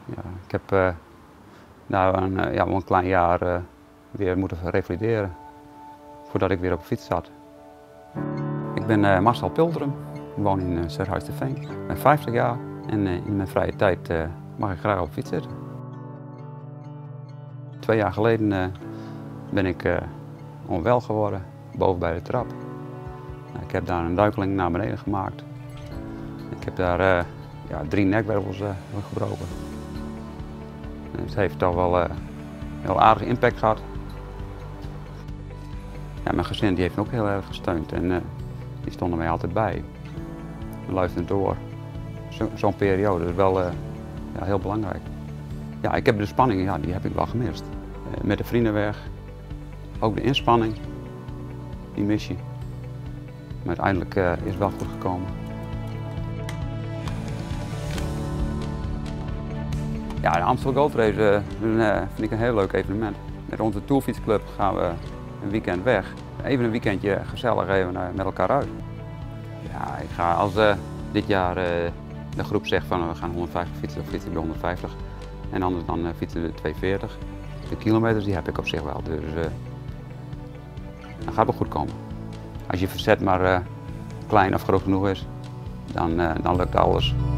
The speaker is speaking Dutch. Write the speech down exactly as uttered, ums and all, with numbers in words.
Ja, ik heb uh, nou een, uh, ja, een klein jaar uh, weer moeten revalideren voordat ik weer op de fiets zat. Ik ben uh, Marcel Pultrum, ik woon in uh, Serhuis-de-Veen. Ik ben vijftig jaar en uh, in mijn vrije tijd uh, mag ik graag op de fiets zitten. Twee jaar geleden uh, ben ik uh, onwel geworden, boven bij de trap. Ik heb daar een duikeling naar beneden gemaakt. Ik heb daar uh, ja, drie nekwervels uh, gebroken. En het heeft toch wel uh, een heel aardige impact gehad. Ja, mijn gezin die heeft me ook heel erg gesteund en uh, die stonden mij altijd bij. Luisterend door. Zo'n zo periode is wel uh, ja, heel belangrijk. Ja, ik heb de spanning, ja, die heb ik wel gemist. Uh, met de vrienden weg, ook de inspanning, die mis je. Maar uiteindelijk uh, is het wel goed gekomen. Ja, de Amstel Gold Race uh, uh, vind ik een heel leuk evenement. Met onze Tourfietsclub gaan we een weekend weg. Even een weekendje gezellig even uh, met elkaar uit. Ja, ik ga als uh, dit jaar uh, de groep zegt van we gaan honderdvijftig fietsen, dan fiets ik de honderdvijftig. En anders dan uh, fietsen we de tweehonderdveertig. De kilometers die heb ik op zich wel, dus uh, dan gaat het wel goed komen. Als je verzet maar uh, klein of groot genoeg is, dan, uh, dan lukt alles.